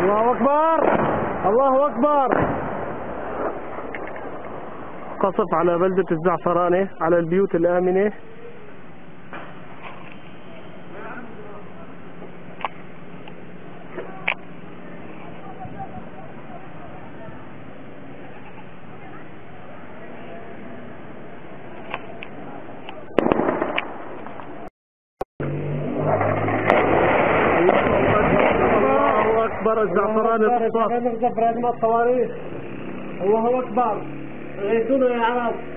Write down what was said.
الله أكبر الله أكبر. قصف على بلدة الزعفرانة على البيوت الآمنة. الله أكبر. الزعفرانة تصطاد. الصواريخ. الله أكبر. غيثونا يا عرب.